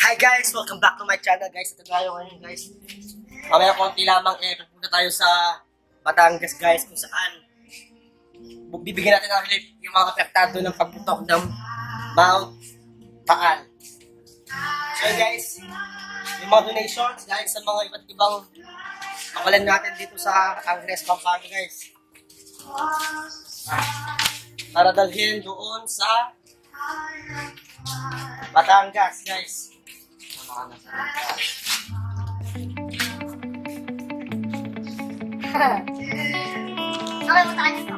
Hi guys! Welcome back to my channel guys. Ito tayo ngayon guys. Mamaya konti lamang pupunta tayo sa Batangas guys kung saan bibigyan natin ng relief yung mga apektado ng pagputok ng Mount Taal. So guys, yung mga donations guys sa mga iba't ibang kawalan natin dito sa Angeles, Pampanga guys. Para dalhin doon sa Batangas guys. Okay, matakan nyo.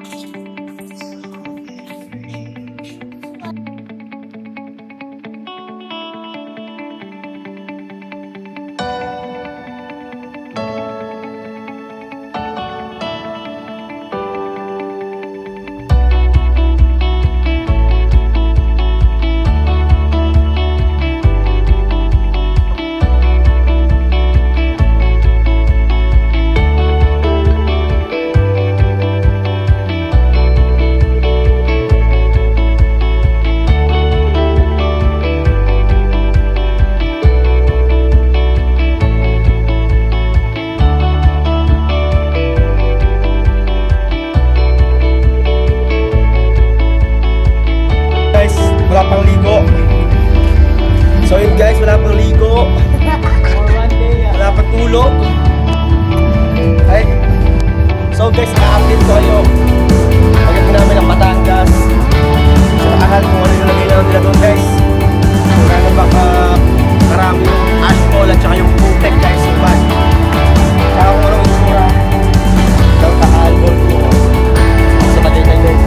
Wala pang ligo. So yun guys, wala pang ligo. Wala pang tulog. Ay. So guys, na-update ko kayo. Pagdating namin ng Batangas. So akal kung ano yung lagay na nila doon guys. Kaya baka marami yung asphalt at saka yung putek guys. So bad. Kaya kung anong isura ng Taal Gold ko. Sa Tagaytay guys.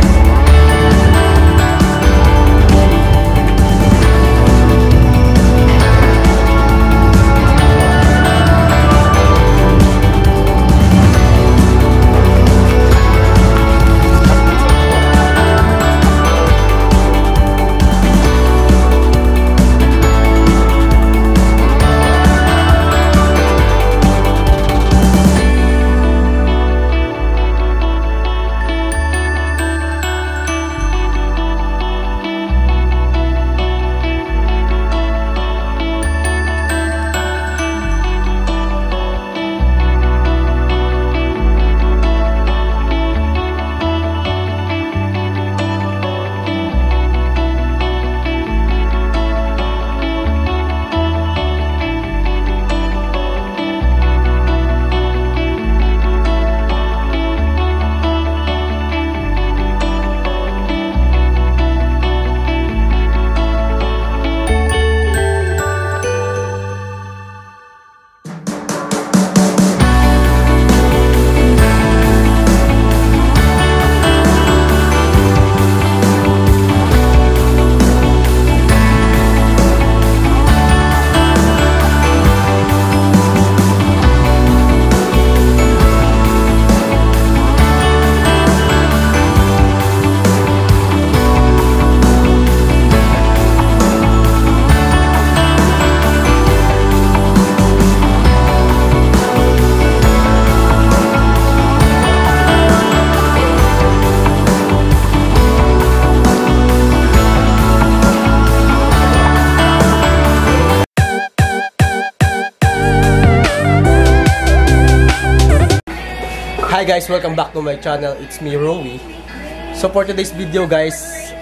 Hi guys, welcome back to my channel. It's me, Rowie. So for today's video guys,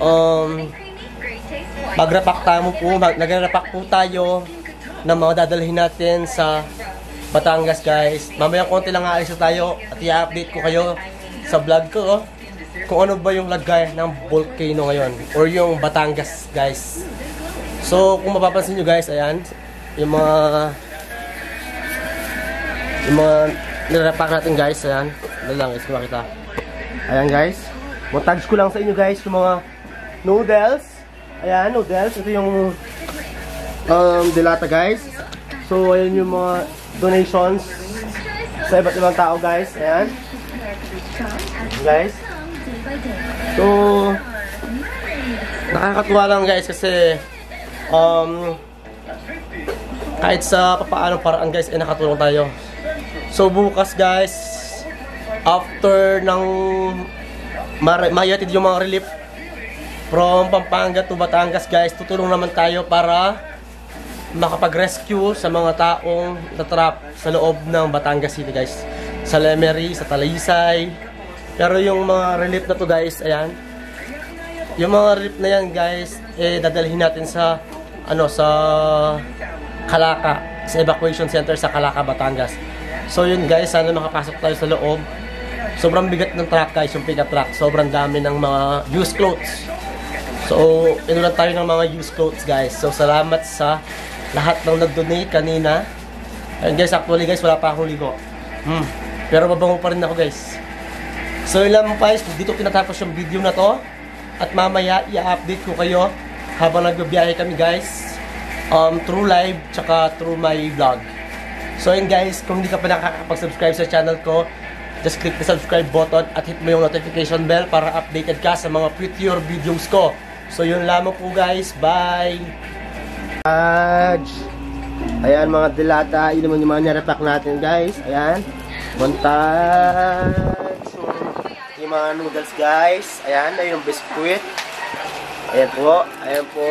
magrapak po tayo ng mga dadalhin natin sa Batangas guys. Mamaya konti lang aalis tayo at i-update ko kayo sa vlog ko kung ano ba yung lagay ng volcano ngayon or yung Batangas guys. So kung mapapansin nyo guys, ayan yung mga nirapak natin guys, ayan. Dali lang guys, makita. Ayan guys. Montage ko lang sa inyo guys yung mga noodles. Ayan, noodles. Ito yung dilata guys. So, ayan yung mga donations sa iba't ibang tao guys. Ayan. Guys. So, nakakatuwa lang guys kasi kahit sa papaanong paraan guys, nakatulong tayo. So bukas guys, after ng mayatid yung mga relief from Pampanga to Batangas guys, tutulong naman tayo para makapag-rescue sa mga taong natrap sa loob ng Batangas City guys. Sa Lemery, sa Talisay. Pero yung mga relief na to guys, ayan. Yung mga relief na yan guys, dadalhin natin sa sa Calaca, sa evacuation center sa Calaca, Batangas. So yun guys, sana makapasok tayo sa loob. Sobrang bigat ng truck guys, yung pickup truck. Sobrang dami ng mga used clothes. So, inulan tayo ng mga used clothes guys. So, salamat sa lahat ng nag-donate kanina. And guys, actually guys, wala pa akong ligo. Pero mabango pa rin ako guys. So, yun lang guys, dito pinatapos yung video na to. At mamaya, i-update ko kayo habang nagbibiyahe kami guys. Through live, tsaka through my vlog. So, yun guys, kung hindi ka pa nakakapag-subscribe sa channel ko, just click the subscribe button at hit mo yung notification bell para updated ka sa mga future videos ko. So yun lamang po guys, bye! Ayan mga dilata, yun naman yung mga nirapack natin guys. Ayan, montage. Yung mga noodles guys. Ayan, ayun yung biskuit. Ayan po, ayan po.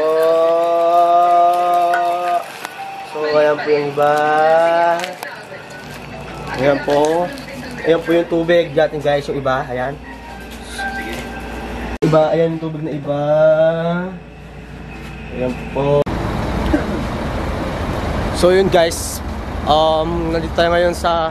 So ayan po yung iba. Ayan po. Ayan po yung tubig natin guys, yung iba. Ayan. Iba, ayan yung tubig na iba. Ayan po. So yun guys, nandito tayo ngayon sa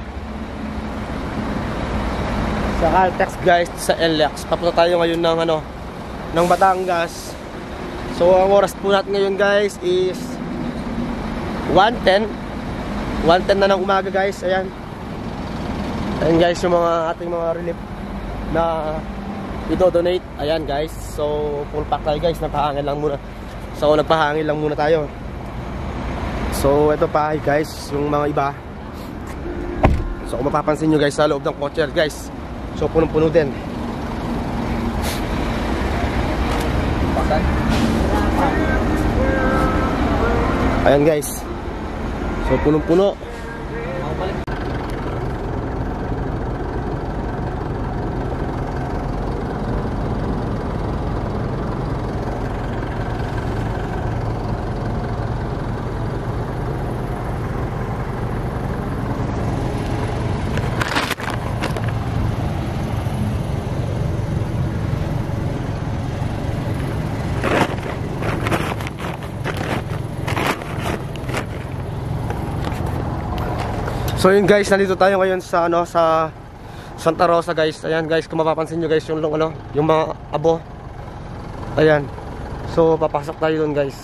Caltex guys, sa LX. Papunta tayo ngayon ng ng Batangas. So ang oras po natin ngayon guys is 1:10. 1:10 na ng umaga guys. Ayan. Ayan guys yung mga ating mga relief na i-donate. Ayan guys. So full pack tayo guys. Nagpahangin lang muna. So nagpahangin lang muna tayo. So ito pa guys, yung mga iba. So kung mapapansin nyo guys, sa loob ng kotse guys, so punong-puno din. Ayan guys. So punong-puno. So yun guys, nandito tayo ngayon sa sa Santa Rosa guys. Ayan guys, kung mapapansin nyo guys yung yung mga abo. Ayan. So papasok tayo doon guys.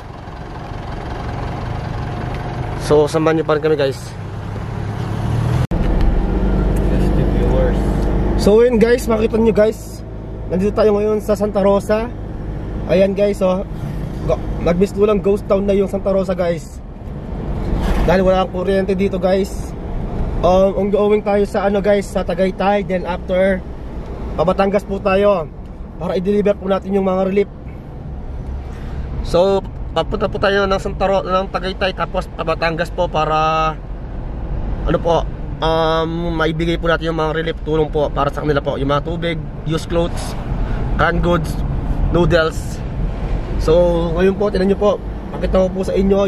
So samahan nyo pa rin kami guys. So yun guys, makita nyo guys, nandito tayo ngayon sa Santa Rosa. Ayan guys, oh, nagmislulang ghost town na yung Santa Rosa guys. Dahil wala kang kuryente dito guys. Ongoing tayo sa guys, sa Tagaytay. Then after, Batangas po tayo para i-deliver po natin yung mga relief. So papunta po tayo ng ng Tagaytay, tapos Batangas po para maibigay po natin yung mga relief, tulong po para sa kanila po, yung mga tubig, used clothes, canned goods, noodles. So ngayon po, tingnan nyo po, pakita ko po sa inyo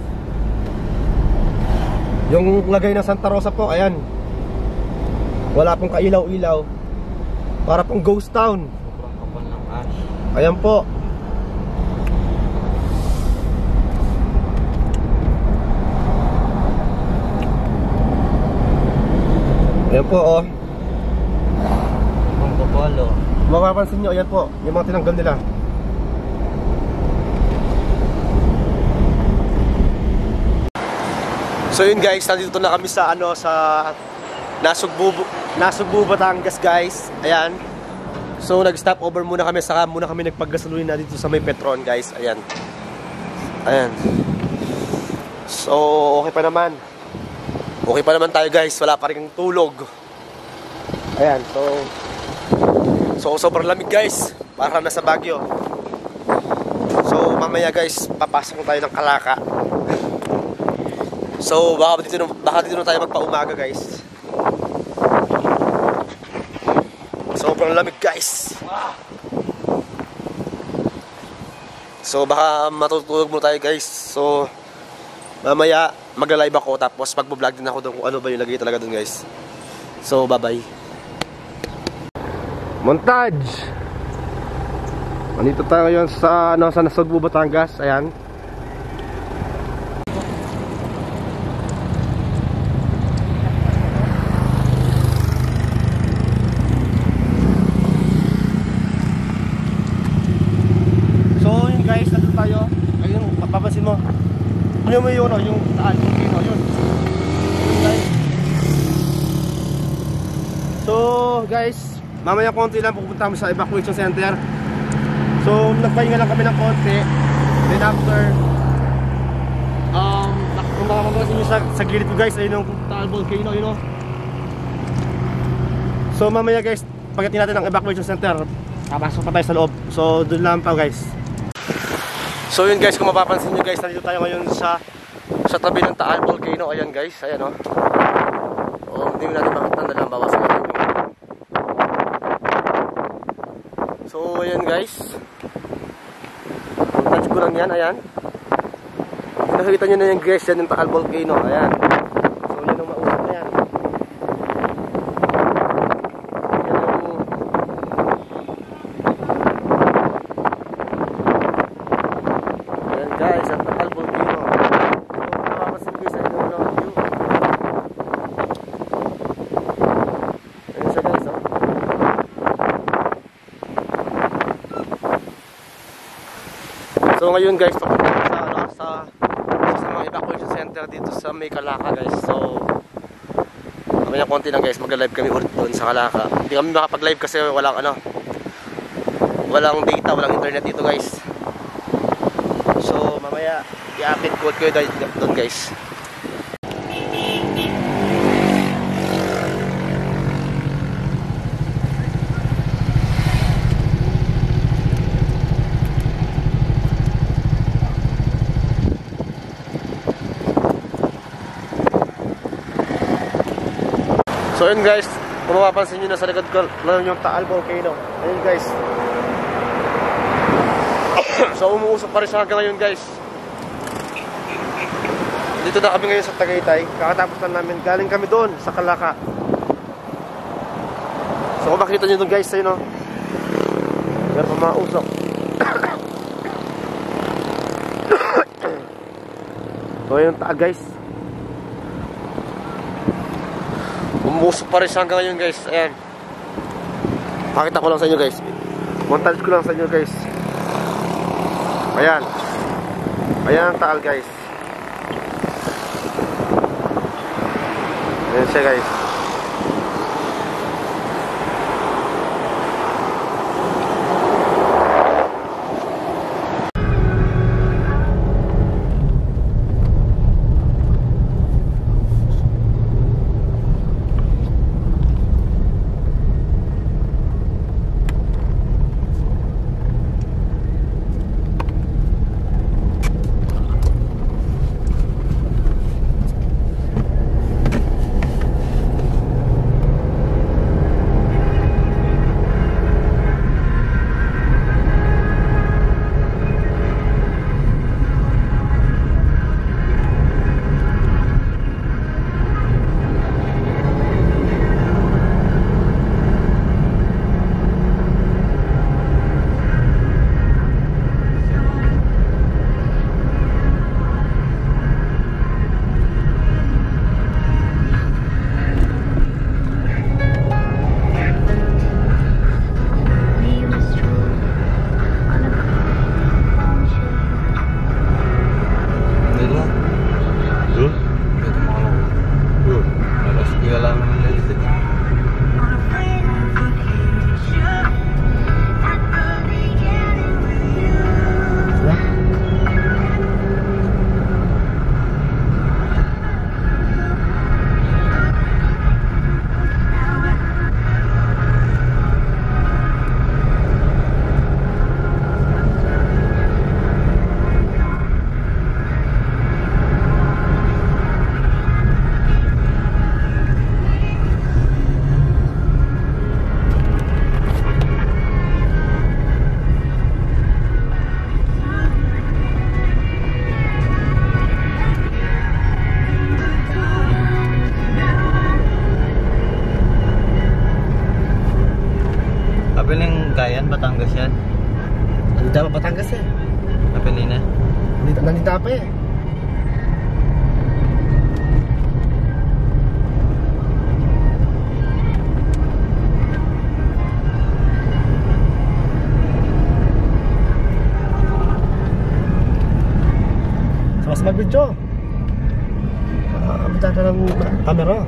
yung lagay ng Santa Rosa po. Ayan, wala pong kailaw-ilaw, para pong ghost town. Ayan po. Ayan po, oh. Ang papalo. Mapapansin nyo, ayan po, yung mga tinanggal nila. So yun guys, nandito na kami sa Nasugbu, Batangas guys. Ayan. So nag-stop over muna kami, saka muna kami nagpaggasolina dito sa may Petron guys. Ayan. Ayan. So okay pa naman. Okay pa naman tayo guys, wala pa rin tulog. Ayan, so sobrang lamig guys, parang nasa Baguio. So mamaya guys, papasok tayo ng Calaca. So baka dito na tayo magpaumaga guys. Sobrang lamig guys. So baka matutulog mo tayo guys. So Mamaya magla-live ako tapos magbo-vlog din ako doon kung ano ba yung lagay talaga doon guys. So bye-bye. Montage. Nandito tayo ngayon sa sa Nasugbu, Batangas. Ayan. So yun guys, nandito tayo. Ayun, mapapansin mo. Ano mo yun, yung taan, yung yun. Guys. So guys, mamaya konti lang pupunta kami sa evacuation center. So nagpahinga lang kami ng konti. Then after kung makakapansin nyo sa gilid ko guys, ayun yung Taal Volcano, you know. So mamaya guys, pagdating natin ng evacuation center, papasok pa tayo sa loob. So doon lang pa guys. So yun guys, kung mapapansin nyo guys, nandito tayo ngayon sa tabi ng Taal Volcano. Ayan guys, ayan o. Hindi natin makita na lang bawas natin. So ayan guys, touch ko lang yan, ayan. Nakikita nyo na yung guys, yan yung Taal Volcano, ayan. So yan ang mausap na yan. Ayan guys, ang Taal Volcano. So makapasin guys, ayun yung view. Ayan siya guys, oh. So ngayon guys, papunta sa mga evacuation center dito sa may Calacca guys. So mamaya konti lang guys, mag-live kami ulit doon sa Calacca. Hindi kami makapag-live kasi walang walang data, walang internet dito guys. So mamaya i-update ko kayo doon guys. So yun guys, kung mapapansin nyo na sa likod ko lang yung Taal Volcano. Ayun guys. So umuusap pa rin siya hanggang ngayon guys. Dito na kami ngayon sa Tagaytay. Kakatapos na namin, galing kami doon sa Calacca. So kung makita nyo doon guys, ayun o. Meron pa mga usok. So ayun Taal guys. Umusok pa rin siya hanggang ngayon guys. Ayan. Pakita ko lang sa inyo guys. Montage ko lang sa inyo guys. Ayan. Ayan ang Taal guys. Ayan siya guys. Batangas yan? Hindi dapat Batangas eh. Napili na? Nandita pa eh. Mas mag-video. Abitan ka ng camera.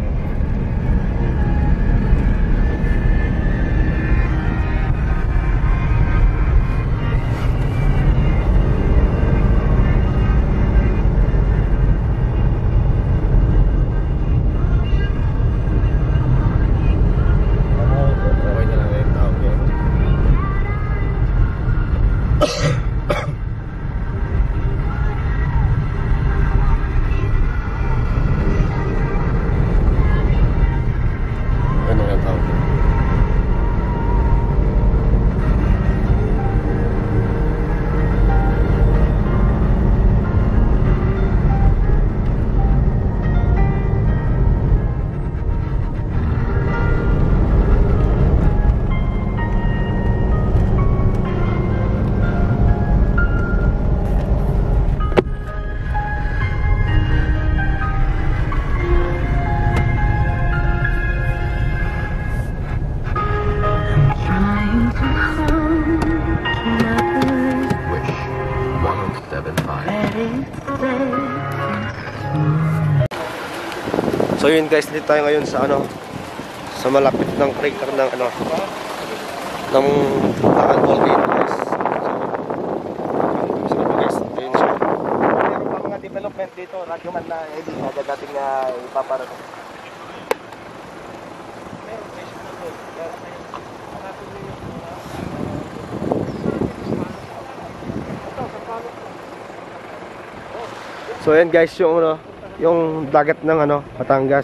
Okay na lang yung tao yan. Ano yung tao yan? Wish 1075. So yun guys, dito tayo ngayon sa sa malapit ng crater ng ng Bacan Volcano guys. So guys, yun siya. Meron pa mga development dito, radyo man na hindi agad dating ipaparating. So yan guys, yung dagat ng Batangas.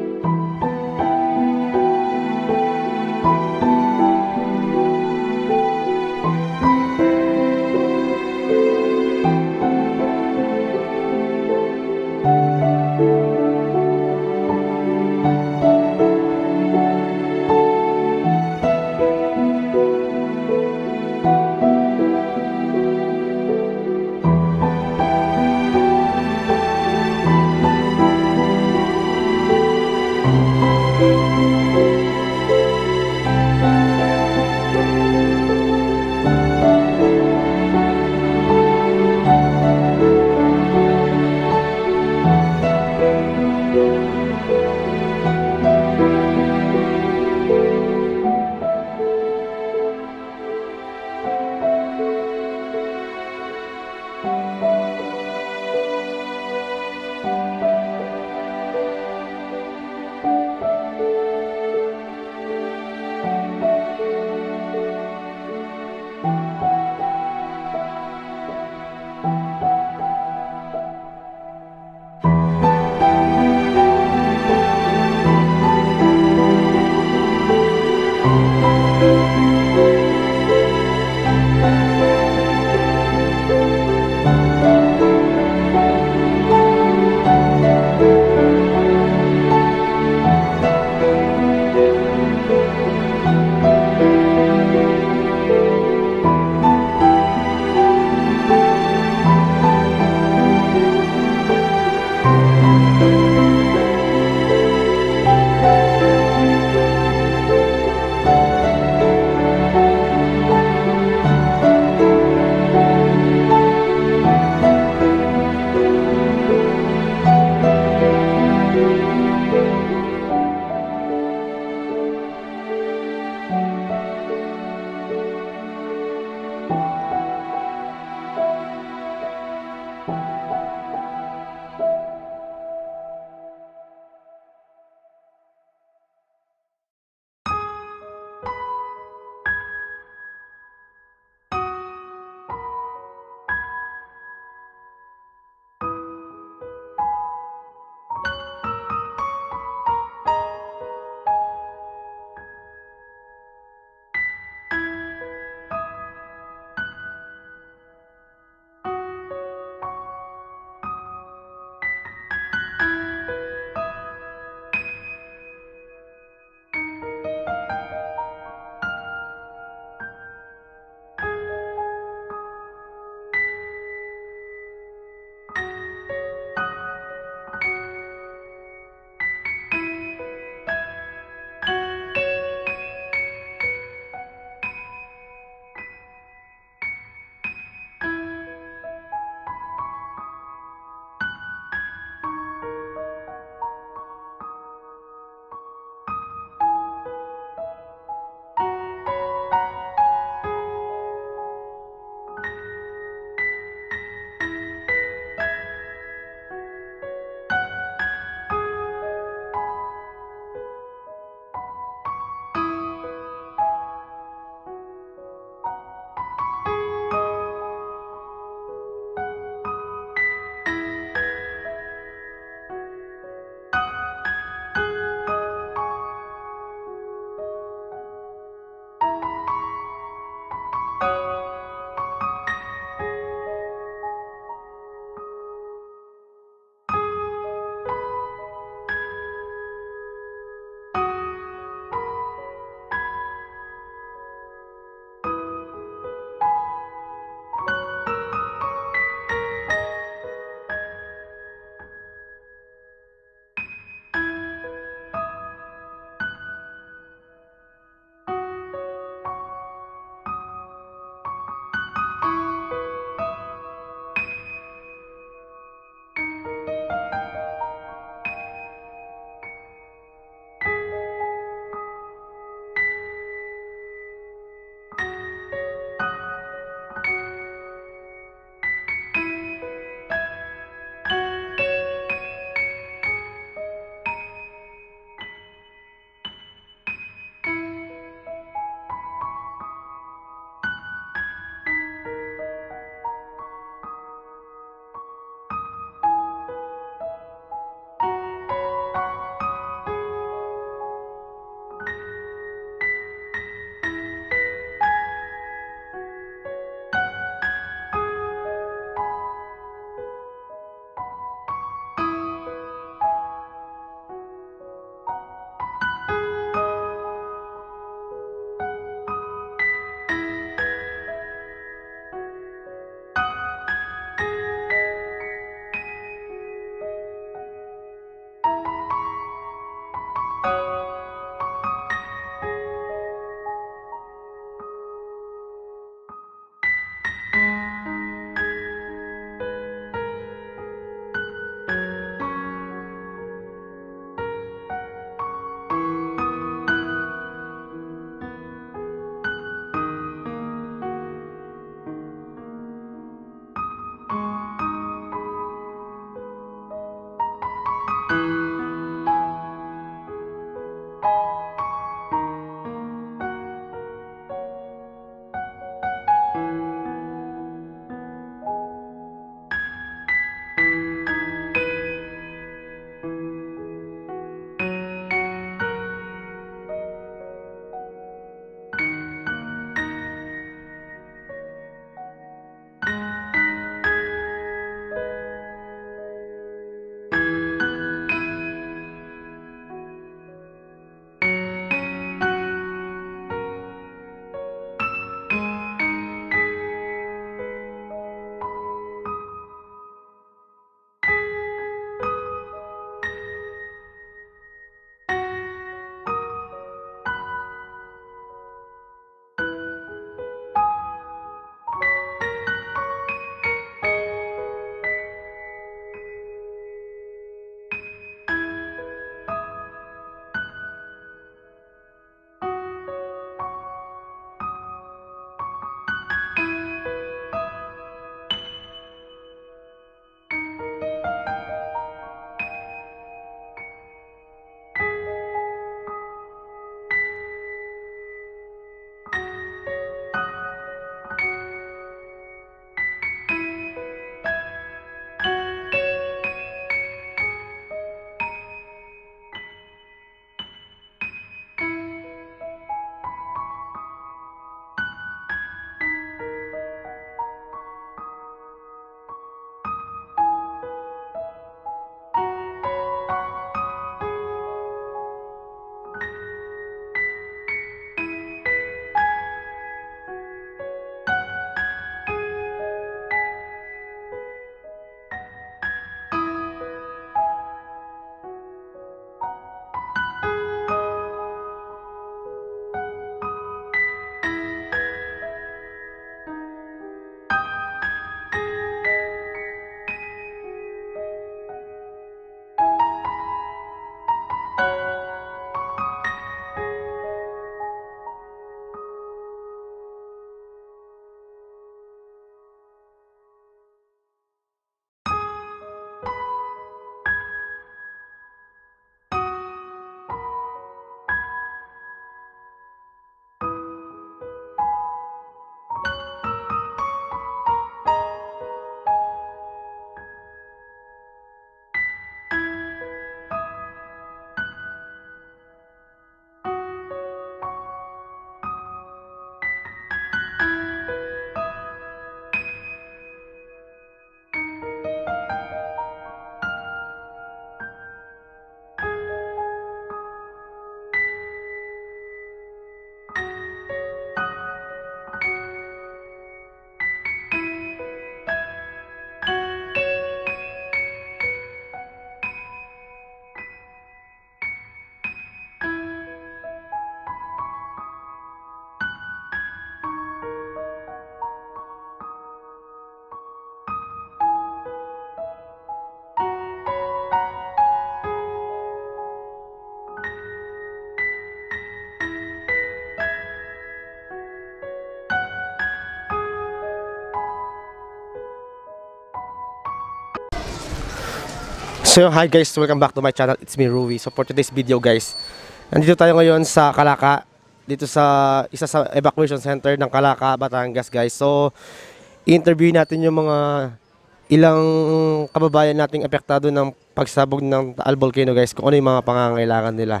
So hi guys, welcome back to my channel. It's me Rui. So for today's video guys, nandito tayo ngayon sa Calaca, dito sa isa sa evacuation center ng Calaca, Batangas guys. So i-interview natin yung mga ilang kababayan nating apektado ng pagsabog ng Taal Volcano guys, kung ano yung mga pangangailangan nila.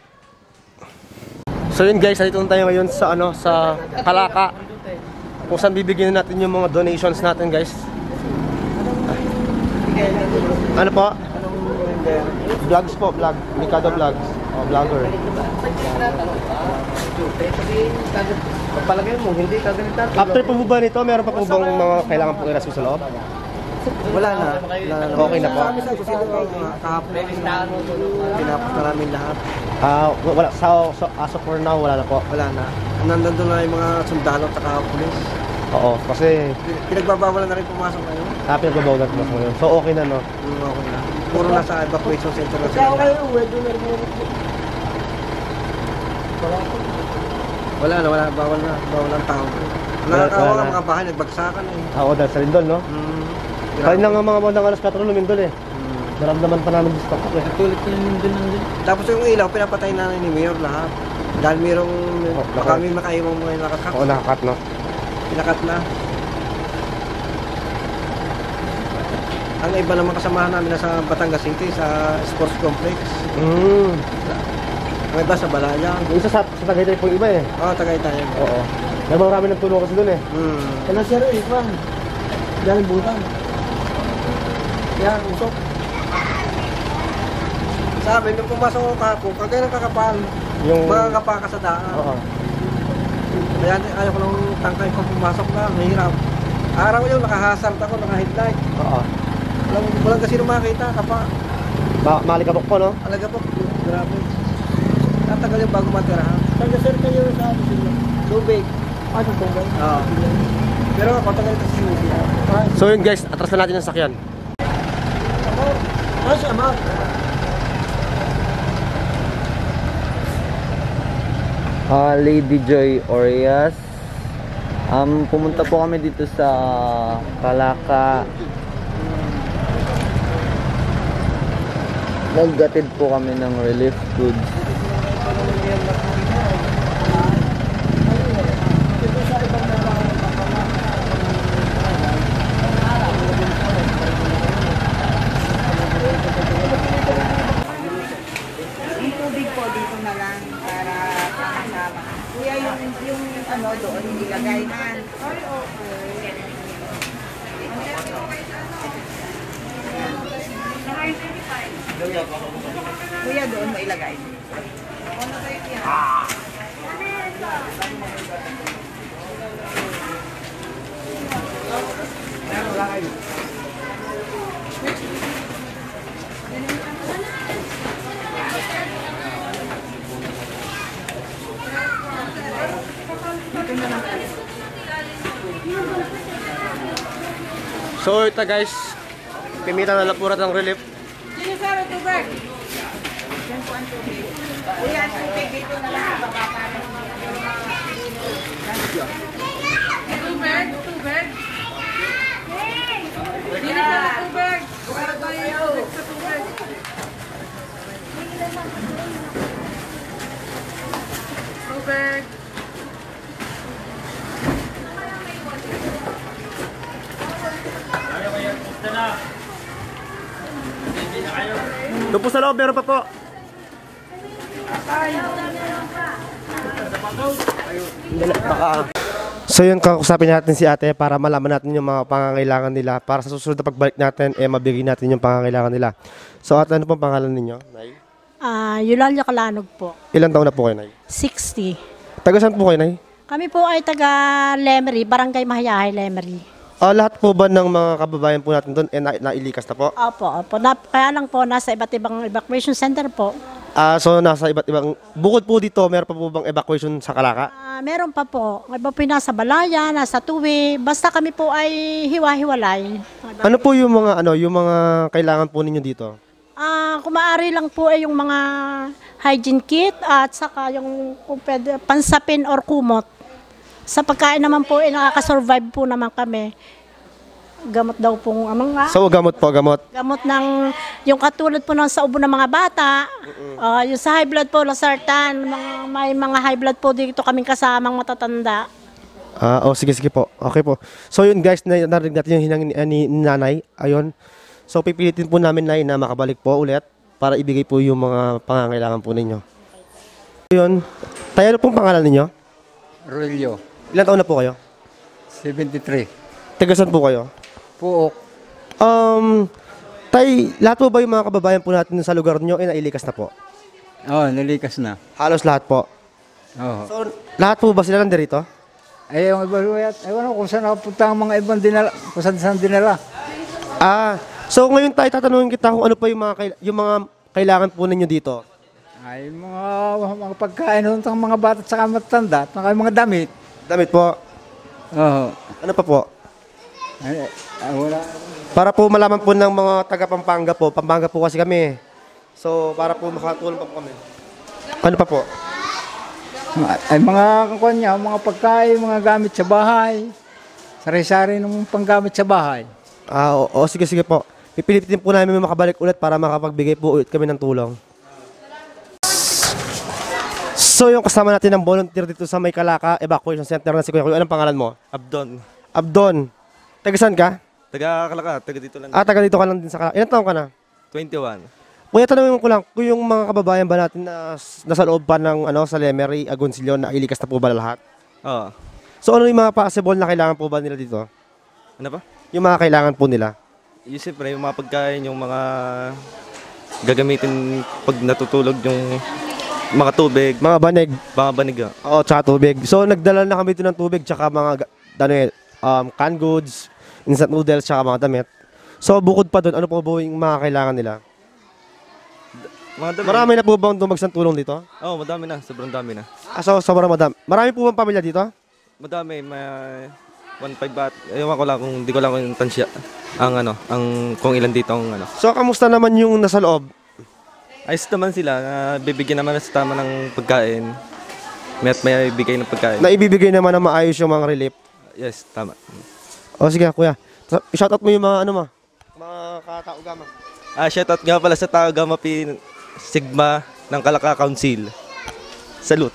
So yun guys, nandito tayo ngayon sa sa Calaca, kung saan bibigyan natin yung mga donations natin guys. Ano po? Vlogs po, vlog. Mikado Vlogs. O, vlogger. Pagpalagay mo, hindi ka ganito. After po ba nito, meron pa po bang mga kailangan po i-rescue sa loob? Wala na. Okay na po. Kahapon pinapos na namin lahat. Wala. So, as of for now, wala na po. Wala na. Nandun na yung mga sundalo at saka pulis. Oo, kasi Pinagbabawalan na rin pumasok ngayon. pinagbabaw na po ngayon. So, okay na, no? Okay na. Puro nasa evacuation center na sila. Wala na, bawal na. Bawal ang tao. Nakakawa ang mga bahay, nagbagsakan eh. Oo, dahil sa Lindol, no? Kain na nga mga bandang alas 4 lumindol eh. Naramdaman pa namin gusto ko eh. Tulit ko yung Lindol nandun. Tapos yung ilaw, pinapatay na ni Mayor lahat. Dahil mayroong, kami makaiwang mga nakakat. Oo, nakakat, no? Pinakat na. Ang iba naman kasamahan namin nasa Batangas City sa sports complex. Ang iba sa Balaya. Yung isa sa Tagaytay po yung iba eh. Oo, Tagaytay. Oo. Marami nagtulong kasi doon eh. Kailan siya rin, Juan? Diyan yung butan. Yan, usok. Sabi, nung pumasok ako kahapon, kagaya ng kakapal. Yung Mga kapaka sa daan. Oo. Kaya ayaw ko lang tangkay pag pumasok na, mahirap. Araw yun, nakahasart ako, naka-headlight. Oo. Walang kasi makita, kapa. Malikabok po, no? Alaga po, grabe. Tatagal yung bago matirahan. Saan kayo sa Lubig? Ano po ba? Oo. Pero ako tagal ito sa Lubig. So yun guys, atras na natin yung sakyan. Kasi ama. Lady Joy Orias. Pumunta po kami dito sa Calaca. Naggatid po kami ng relief goods. Yung tubig po dito na lang para sama-sama. Kuya, yung ano doon ilagay na. Ay, okay. Kuya, doon mo ilagay. So ito guys, pimita na lapurat ng relief. Sino sa tubig? Yan po ang tubig. Kuya, ang tubig dito na lang. Tubig? Tubig? Sino sa tubig? Para tayo sa tubig. Tubig. Doon po sa loob, meron pa po. So yun, kakusapin natin si ate para malaman natin yung mga pangangailangan nila. Para sa susunod na pagbalik natin, mabigay natin yung pangangailangan nila. So ate, ano pong pangalan ninyo, Nay? Eulalia Calanog po. Ilang taon na po kayo, Nay? 60. Taga saan po kayo, Nay? Kami po ay taga Lemery, Barangay Mahayahay, Lemery. Lahat po ba ng mga kababayan po natin doon nailikas na po? Opo. Kaya lang po, nasa iba't ibang evacuation center po. So nasa iba't ibang, bukod po dito, meron pa po bang evacuation sa Calaca? Meron pa po. Iba po yung nasa Balaya, nasa Tuwi. Basta kami po ay hiwa-hiwalay. Ano po yung mga kailangan po ninyo dito? Kung maaari lang po ay yung mga hygiene kit at saka yung kung pwede, pansapin or kumot. Sa pagkain naman po, nakaka-survive po naman kami. Gamot daw pong mga So, gamot po, gamot. gamot ng yung katulad po ng sa ubo ng mga bata. Yung sa high blood po, Losartan, may mga high blood po dito kaming kasamang matatanda. Sige, sige po. Okay po. So, yun guys, narinig natin yung hinang ni nanay. Ayun. So, pipilitin po namin na makabalik po ulit para ibigay po yung mga pangangailangan po ninyo. Yun. Tayo, ano pong pangalan ninyo? Rolyo, Ilan taon na po kayo? 73. Tagasan po kayo? Puok. Tay, lahat po ba yung mga kababayan po natin sa lugar nyo nailikas na po? Oo, nalikas na. Halos lahat po. Oo. So, lahat po ba sila nandito? Ay, yung iba, ewan ko kung saan napunta ang mga ibang dinala, kung saan dinala. So ngayon tayo tatanungin kita kung ano pa yung mga kailangan po ninyo dito. Ay, mga pagkain ng mga bata at saka matanda, at mga damit. Damit po. Oo. Ano pa po? Ay, wala. Para po malaman po ng mga taga Pampanga po. Pampanga po kasi kami. So para po makatulong pa po kami. Ano pa po? Ay, mga kanya, mga pagkain, mga gamit sa bahay. Sari-sari ng panggamit sa bahay. Sige, sige po. Pipilitin po namin makabalik ulit para makapagbigay po ulit kami ng tulong. So yung kasama natin ng volunteer dito sa May Kalaka Evacuation Center na si Kuya. Anong pangalan mo? Abdon. Abdon. Taga saan ka? Taga Kalaka, taga dito lang. Taga dito ka lang din sa Kalaka. Ilan taon ka na? 21. Kuya, tanongin ko lang, kung yung mga kababayan ba natin na nasa loob pa ng sa Lemery, Agoncillo, na ilikas na po ba lahat? Oo. So ano yung mga possible na kailangan po ba nila dito? Ano ba? Yung mga kailangan po nila? Yung siyempre, yung mga pagkain, yung mga gagamitin pag natutulog, yung mga tubig, Mga banig. mga banig. Oo, tsaka tubig. So nagdala na kami dito ng tubig, tsaka mga canned goods, instant noodles, tsaka mga damit. So bukod pa doon, ano po ba yung mga kailangan nila? Mga dami. Marami na po bang dumagsang tulong dito? Oo, madami na. Sobrang dami na. So sobrang madami. Marami po bang pamilya dito? Madami. May 1.5 baht. Ewan ko lang kung di ko lang kung tansya. Ang kung ilan dito ang So kamusta naman yung nasa loob? Ayos naman sila. Bibigyan naman sa tama ng pagkain. May bigay ng pagkain. Na ibibigay naman na maayos yung mga relief? Yes, tama. Sige kuya. I-shoutout mo yung mga mga katao gama. Shoutout nga pala sa Tao Gamma Pi Sigma ng Kalaka Council. Salute.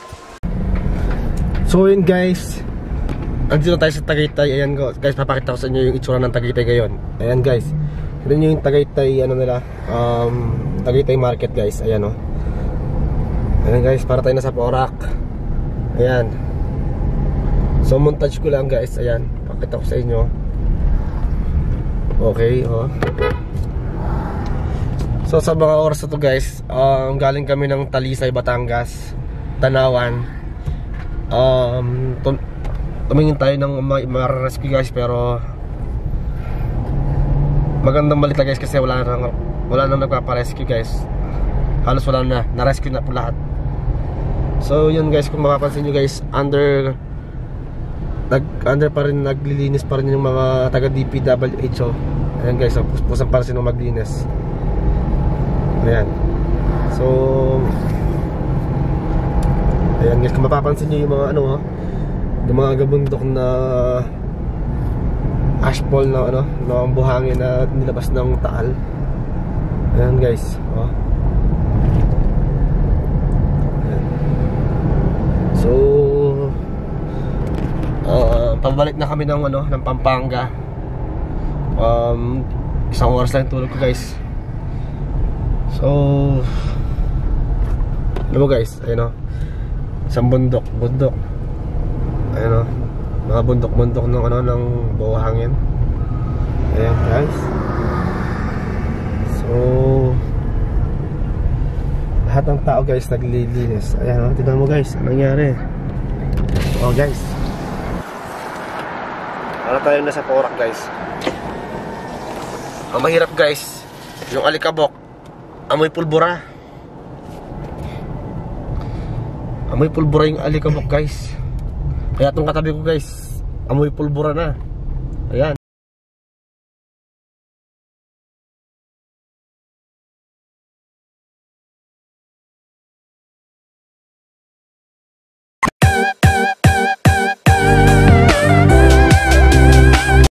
So yun guys, andito tayo sa Tagaytay. Ayan guys, papakita ko sa inyo yung itsura ng Tagaytay ngayon. Ayan guys, ito yung Tagaytay nila, Tagaytay Market guys. Ayan Ayan guys, para tayo nasa Porac. Ayan. So montage ko lang guys. Ayan, pakita ko sa inyo. Okay, So sa mga oras na to guys, galing kami ng Talisay, Batangas, Tanawan. Tumingin tayo ng ma-rescue guys, pero magandang balita guys kasi wala nang nagpapa-rescue guys. Halos wala na, na-rescue na po lahat. So yun guys, kung mapapansin nyo guys, under pa rin, naglilinis pa rin yung mga taga DPWH. Ayan guys, pusan para sino maglinis. Ayan. So ayan guys, kung mapapansin nyo yung mga yung mga gabundok na ashfall na na buhangin na nilabas ng Taal. Ayan guys, Ayan. So pabalik na kami ng ng Pampanga. Isang oras lang tulog ko guys. So alam mo guys, ayun isang bundok. Ayun mga bundok ng ng buhangin. Ayan guys. So lahat ng tao guys naglilinis. Ayan tignan mo guys, anong nangyari. Guys, tayo na sa Porac guys. Ang mahirap guys, yung alikabok amoy pulbura. Amoy pulbura yung alikabok guys. Kaya itong katabi ko guys, amoy pulbura na. Ayan.